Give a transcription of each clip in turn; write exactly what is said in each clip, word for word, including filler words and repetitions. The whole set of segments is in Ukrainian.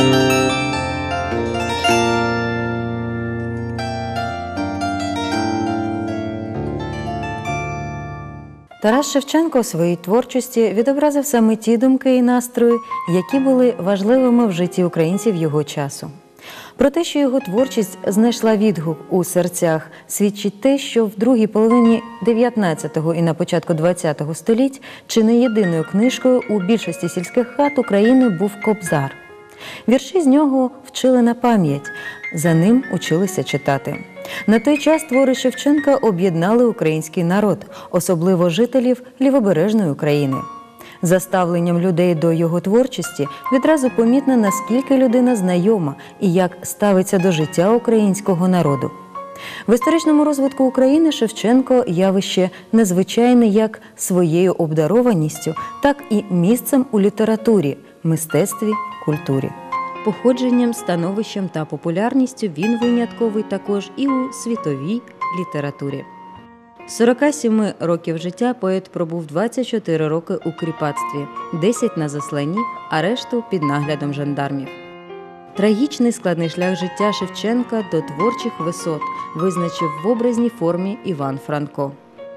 Тарас Шевченко у своїй творчості відобразив саме ті думки і настрої, які були важливими в житті українців його часу. Про те, що його творчість знайшла відгук у серцях, свідчить те, що в другій половині дев'ятнадцятого і на початку двадцятого століть чи не єдиною книжкою у більшості сільських хат України був Кобзар. Вірші з нього вчили на пам'ять, за ним училися читати. На той час твори Шевченка об'єднали український народ, особливо жителів Лівобережної України. За ставленням людей до його творчості відразу помітно, наскільки людина знайома і як ставиться до життя українського народу. В історичному розвитку України Шевченко явище незвичайне як своєю обдарованістю, так і місцем у літературі, мистецтві, культурі. Походженням, становищем та популярністю він винятковий також і у світовій літературі. З сорока семи років життя поет пробув двадцять чотири роки у кріпацтві, десять на засланні, а решту під наглядом жандармів. Трагічний складний шлях життя Шевченка до творчих висот визначив в образній формі Іван Франко.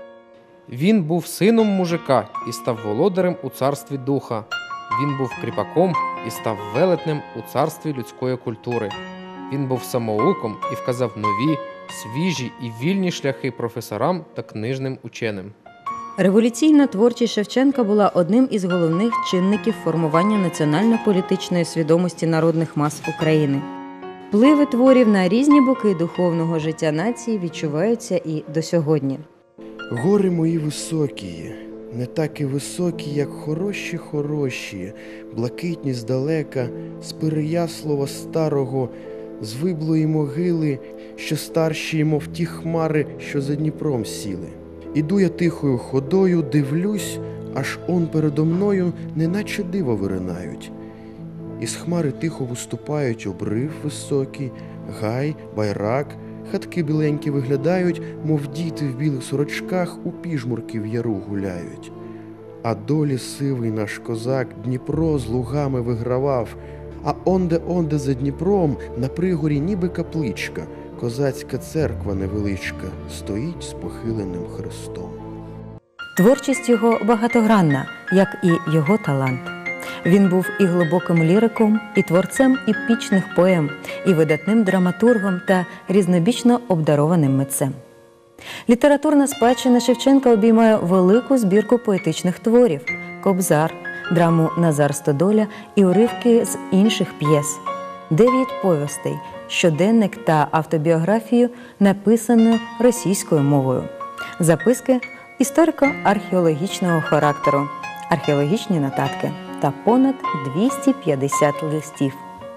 Він був сином мужика і став володарем у царстві духа. Він був кріпаком і став велетнем у царстві людської культури. Він був самоуком і вказав нові, свіжі і вільні шляхи професорам та книжним ученим. Революційна творчість Шевченка була одним із головних чинників формування національно-політичної свідомості народних мас України. Впливи творів на різні боки духовного життя нації відчуваються і до сьогодні. Гори мої високі, не так і високі, як хороші-хороші, блакитні здалека, з Переяслава старого, з виблої могили, що старші, мов ті хмари, що за Дніпром сіли. Іду я тихою ходою, дивлюсь, аж он передо мною неначе диво виринають. Із хмари тихо виступають обрив високий, гай, байрак, хатки біленькі виглядають, мов діти в білих сорочках у піжмурки в яру гуляють. А долі сивий наш козак Дніпро з лугами вигравав, а онде-онде за Дніпром на пригорі ніби капличка, козацька церква невеличка стоїть з похиленим хрестом. Творчість його багатогранна, як і його талант. Він був і глибоким ліриком, і творцем епічних поем, і видатним драматургом та різнобічно обдарованим митцем. Літературна спадщина Шевченка обіймає велику збірку поетичних творів – «Кобзар», драму «Назар Стодоля» і уривки з інших п'єс. Дев'ять повістей, щоденник та автобіографію, написано російською мовою. Записки історико-археологічного характеру, археологічні нотатки та понад двісті п'ятдесят листів.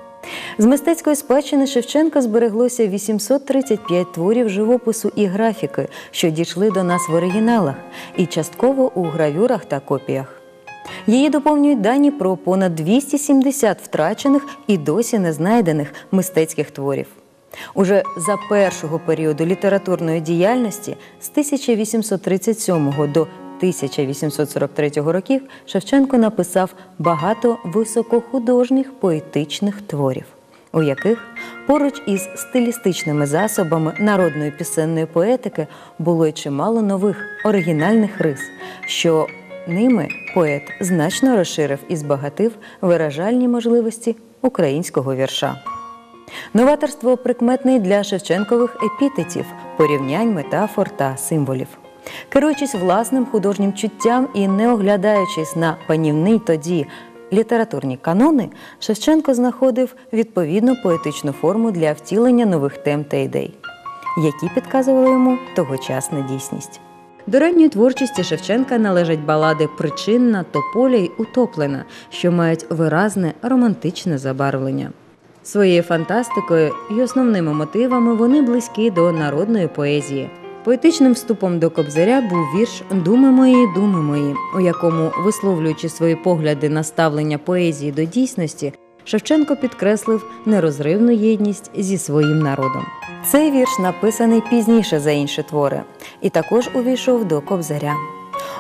З мистецької спадщини Шевченка збереглося вісімсот тридцять п'ять творів живопису і графіки, що дійшли до нас в оригіналах, і частково у гравюрах та копіях. Її доповнюють дані про понад двісті сімдесят втрачених і досі не знайдених мистецьких творів. Уже за першого періоду літературної діяльності з тисяча вісімсот тридцять сьомого до тисяча вісімсот сорок третього років Шевченко написав багато високохудожніх поетичних творів, у яких поруч із стилістичними засобами народної пісенної поетики було й чимало нових оригінальних рис, що ними поет значно розширив і збагатив виражальні можливості українського вірша. Новаторство прикметне для шевченкових епітетів, порівнянь, метафор та символів. Керуючись власним художнім чуттям і не оглядаючись на панівні тоді літературні канони, Шевченко знаходив відповідну поетичну форму для втілення нових тем та ідей, які підказували йому тогочасна дійсність. До ранньої творчості Шевченка належать балади «Причинна», «Тополя» й «Утоплена», що мають виразне романтичне забарвлення. Своєю фантастикою і основними мотивами вони близькі до народної поезії. Поетичним вступом до Кобзаря був вірш «Думи мої, думи мої», у якому, висловлюючи свої погляди на ставлення поезії до дійсності, Шевченко підкреслив нерозривну єдність зі своїм народом. Цей вірш написаний пізніше за інші твори і також увійшов до Кобзаря.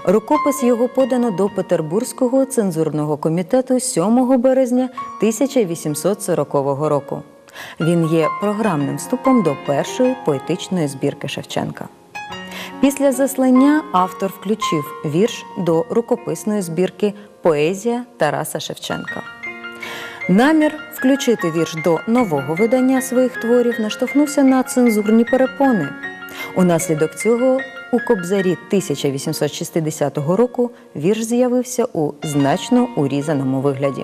Рукопис його подано до Петербурзького цензурного комітету сьомого березня тисяча вісімсот сорокового року. Він є програмним вступом до першої поетичної збірки Шевченка. Після заслання автор включив вірш до рукописної збірки «Поезія Тараса Шевченка». Намір включити вірш до нового видання своїх творів наштовхнувся на цензурні перепони. Унаслідок цього у Кобзарі тисяча вісімсот шістдесятого року вірш з'явився у значно урізаному вигляді.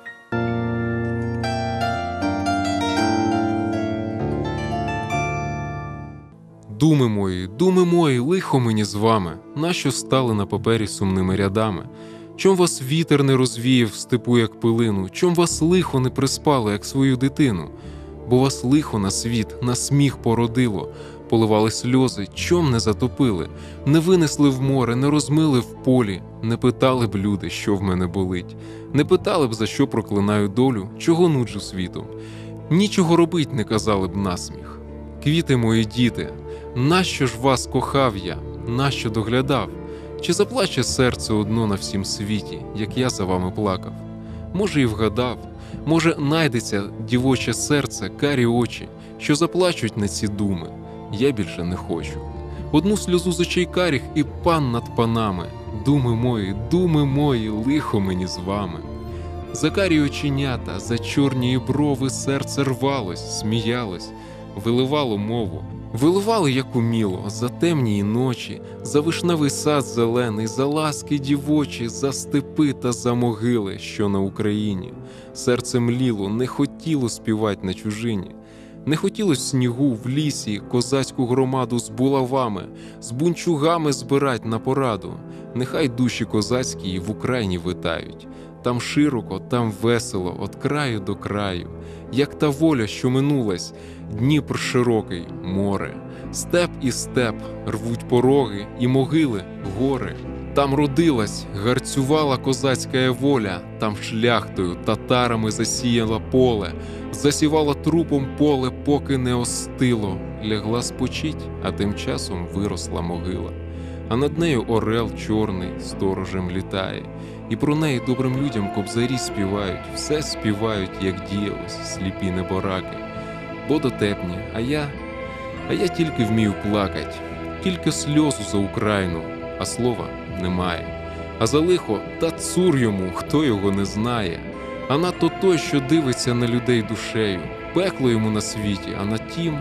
Думи мої, думи мої, лихо мені з вами, нащо стали на папері сумними рядами? Чом вас вітер не розвіяв в степу, як пилину? Чом вас лихо не приспало, як свою дитину? Бо вас лихо на світ, на сміх породило, поливали сльози, чом не затопили, не винесли в море, не розмили в полі, не питали б люди, що в мене болить, не питали б, за що проклинаю долю, чого нуджу світом. Нічого робить не казали б насміх. Квіти мої діти, нащо ж вас кохав я, нащо доглядав? Чи заплаче серце одно на всім світі, як я за вами плакав? Може, і вгадав, може, найдеться дівоче серце, карі очі, що заплачуть на ці думи. Я більше не хочу. Одну сльозу з очей каріх і пан над панами. Думи мої, думи мої, лихо мені з вами. За карі оченята, за чорні брови серце рвалось, сміялось, виливало мову. Виливали, як уміло, за темні ночі, за вишневий сад зелений, за ласки дівочі, за степи та за могили, що на Україні. Серце мліло, не хотіло співать на чужині. Не хотілось в снігу, в лісі, козацьку громаду з булавами, з бунчугами збирать на пораду. Нехай душі козацькі в Україні витають. Там широко, там весело, от краю до краю. Як та воля, що минулась, Дніпр широкий, море. Степ і степ, рвуть пороги і могили, гори. Там родилась, гарцювала козацька воля, там шляхтою, татарами засіяла поле, засівала трупом поле, поки не остило. Лягла спочить, а тим часом виросла могила. А над нею орел чорний сторожем літає. І про неї добрим людям кобзарі співають, все співають, як діялось, сліпі небораки. Бо дотепні, а я, а я тільки вмію плакать, тільки сльозу за Україну, а слова немає. А за лихо, та цур йому, хто його не знає. А надто той, що дивиться на людей душею, пекло йому на світі, а на тім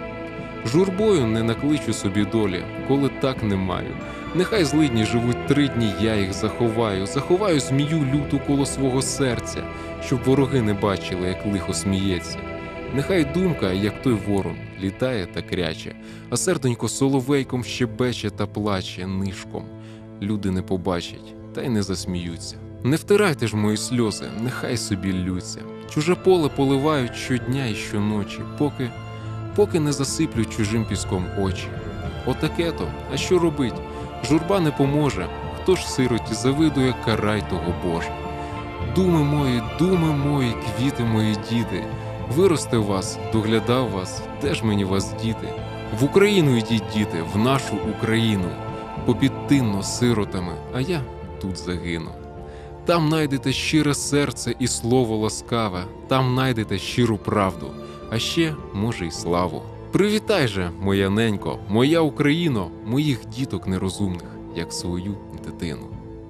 журбою не накличу собі долі, коли так не маю. Нехай злидні живуть три дні, я їх заховаю, заховаю змію люту коло свого серця, щоб вороги не бачили, як лихо сміється. Нехай думка, як той ворон, літає та кряче, а серденько соловейком щебече та плаче нишком. Люди не побачать, та й не засміються. Не втирайте ж мої сльози, нехай собі ллються. Чуже поле поливають щодня і щоночі, поки, поки не засиплють чужим піском очі. Отаке-то, а що робить? Журба не поможе, хто ж сироті завидує, карай того Боже. Думи мої, думи мої, квіти мої діти, виростив вас, доглядав вас, де ж мені вас діти? В Україну йдіть, діти, в нашу Україну, попідтинно сиротами, а я тут загину. Там найдете щире серце і слово ласкаве, там найдете щиру правду, а ще, може, й славу. Привітай же, моя ненько, моя Україно, моїх діток нерозумних, як свою дитину.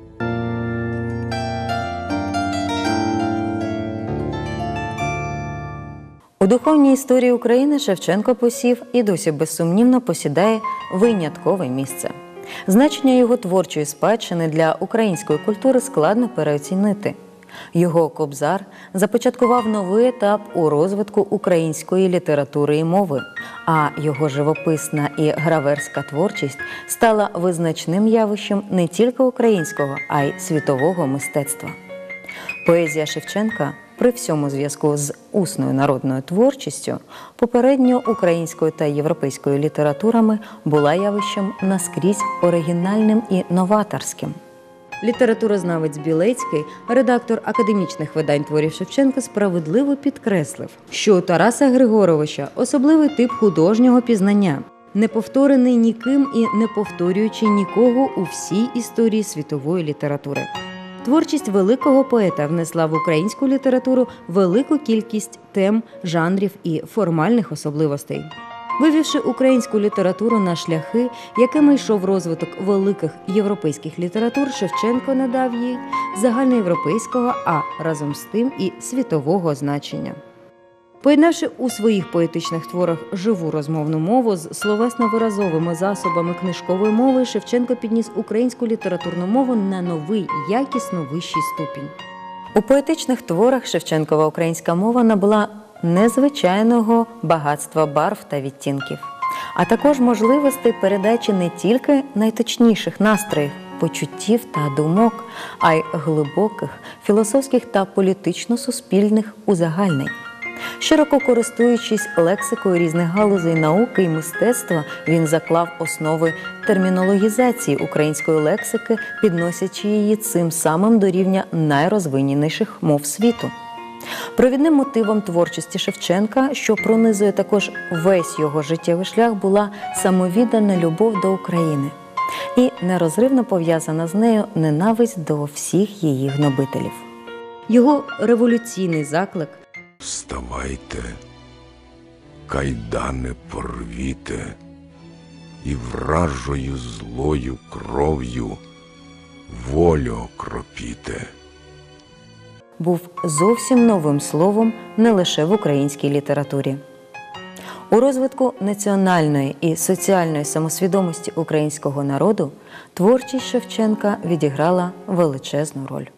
У духовній історії України Шевченко посів і досі безсумнівно посідає виняткове місце. Значення його творчої спадщини для української культури складно переоцінити. Його «Кобзар» започаткував новий етап у розвитку української літератури і мови, а його живописна і граверська творчість стала визначним явищем не тільки українського, а й світового мистецтва. Поезія Шевченка при всьому зв'язку з усною народною творчістю, попередньо українською та європейською літературами була явищем наскрізь оригінальним і новаторським. Літературознавець Білецький, редактор академічних видань творів Шевченка, справедливо підкреслив, що у Тараса Григоровича особливий тип художнього пізнання. неповторений ніким і не повторюючи нікого у всій історії світової літератури. Творчість великого поета внесла в українську літературу велику кількість тем, жанрів і формальних особливостей. Вивівши українську літературу на шляхи, якими йшов розвиток великих європейських літератур, Шевченко надав їй загальноєвропейського, а разом з тим і світового значення. Поєднавши у своїх поетичних творах живу розмовну мову з словесно-виразовими засобами книжкової мови, Шевченко підніс українську літературну мову на новий, якісно вищий ступінь. У поетичних творах Шевченкова українська мова набула незвичайного багатства барв та відтінків, а також можливостей передачі не тільки найточніших настроїв, почуттів та думок, а й глибоких, філософських та політично-суспільних узагальнень. Широко користуючись лексикою різних галузей науки і мистецтва, він заклав основи термінологізації української лексики, підносячи її цим самим до рівня найрозвиненіших мов світу. Провідним мотивом творчості Шевченка, що пронизує також весь його життєвий шлях, була самовіддана любов до України і нерозривно пов'язана з нею ненависть до всіх її гнобителів. Його революційний заклик «Вставайте, кайдани порвіте, і вражою злою кров'ю волю окропіте» був зовсім новим словом не лише в українській літературі. У розвитку національної і соціальної самосвідомості українського народу творчість Шевченка відіграла величезну роль.